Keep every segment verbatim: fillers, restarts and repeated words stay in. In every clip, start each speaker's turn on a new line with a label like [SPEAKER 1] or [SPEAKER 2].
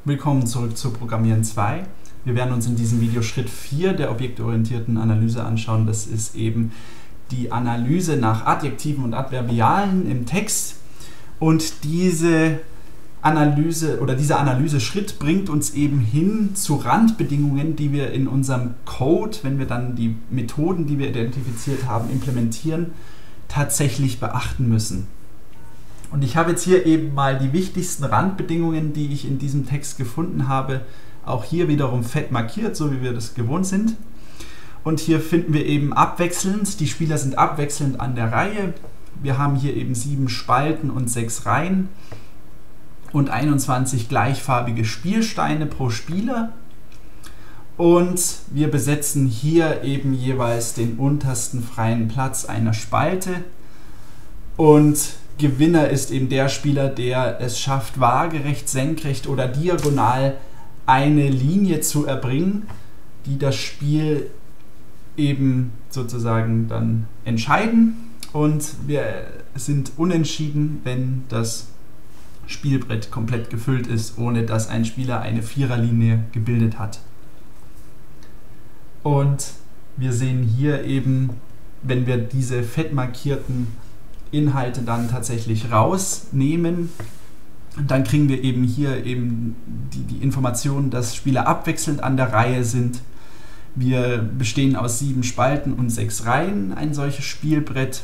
[SPEAKER 1] Willkommen zurück zu Programmieren zwei. Wir werden uns in diesem Video Schritt vier der objektorientierten Analyse anschauen. Das ist eben die Analyse nach Adjektiven und Adverbialen im Text. Und diese Analyse oder dieser Analyseschritt bringt uns eben hin zu Randbedingungen, die wir in unserem Code, wenn wir dann die Methoden, die wir identifiziert haben, implementieren, tatsächlich beachten müssen. Und ich habe jetzt hier eben mal die wichtigsten Randbedingungen, die ich in diesem Text gefunden habe, auch hier wiederum fett markiert, so wie wir das gewohnt sind. Und hier finden wir eben abwechselnd, die Spieler sind abwechselnd an der Reihe. Wir haben hier eben sieben Spalten und sechs Reihen und einundzwanzig gleichfarbige Spielsteine pro Spieler. Und wir besetzen hier eben jeweils den untersten freien Platz einer Spalte. Und Gewinner ist eben der Spieler, der es schafft, waagerecht, senkrecht oder diagonal eine Linie zu erbringen, die das Spiel eben sozusagen dann entscheiden. Und wir sind unentschieden, wenn das Spielbrett komplett gefüllt ist, ohne dass ein Spieler eine Viererlinie gebildet hat. Und wir sehen hier eben, wenn wir diese fett markierten Inhalte dann tatsächlich rausnehmen, dann kriegen wir eben hier eben die, die Information, dass Spieler abwechselnd an der Reihe sind. Wir bestehen aus sieben Spalten und sechs Reihen, ein solches Spielbrett.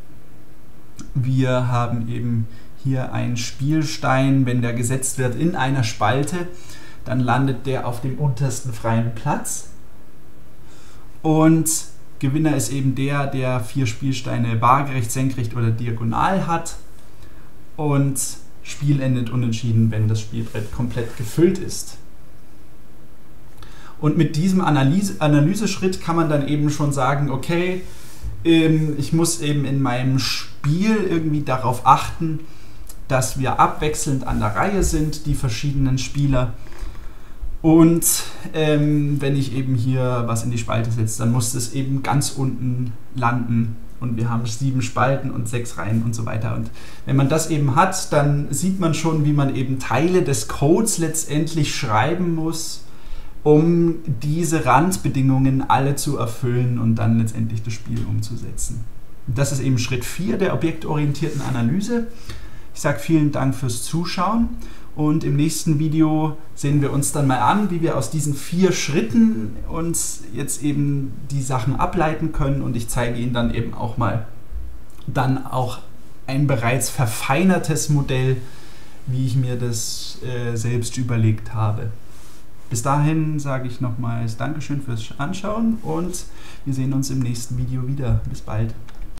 [SPEAKER 1] Wir haben eben hier einen Spielstein, wenn der gesetzt wird in einer Spalte, dann landet der auf dem untersten freien Platz. Und Gewinner ist eben der, der vier Spielsteine waagerecht, senkrecht oder diagonal hat. Und Spiel endet unentschieden, wenn das Spielbrett komplett gefüllt ist. Und mit diesem Analyse, Analyseschritt kann man dann eben schon sagen, okay, ähm, ich muss eben in meinem Spiel irgendwie darauf achten, dass wir abwechselnd an der Reihe sind, die verschiedenen Spieler. Und ähm, wenn ich eben hier was in die Spalte setze, dann muss es eben ganz unten landen. Und wir haben sieben Spalten und sechs Reihen und so weiter. Und wenn man das eben hat, dann sieht man schon, wie man eben Teile des Codes letztendlich schreiben muss, um diese Randbedingungen alle zu erfüllen und dann letztendlich das Spiel umzusetzen. Und das ist eben Schritt vier der objektorientierten Analyse. Ich sage vielen Dank fürs Zuschauen. Und im nächsten Video sehen wir uns dann mal an, wie wir aus diesen vier Schritten uns jetzt eben die Sachen ableiten können. Und ich zeige Ihnen dann eben auch mal dann auch ein bereits verfeinertes Modell, wie ich mir das äh, selbst überlegt habe. Bis dahin sage ich nochmals Dankeschön fürs Anschauen und wir sehen uns im nächsten Video wieder. Bis bald.